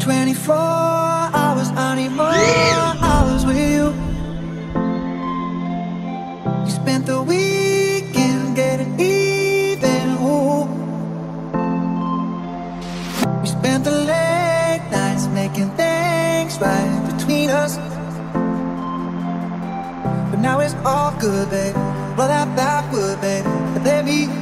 24 hours, I need more hours with you. You spent the weekend getting even, ooh. We spent the late nights making things right between us. But now it's all good, babe. Roll that backward, babe, and let me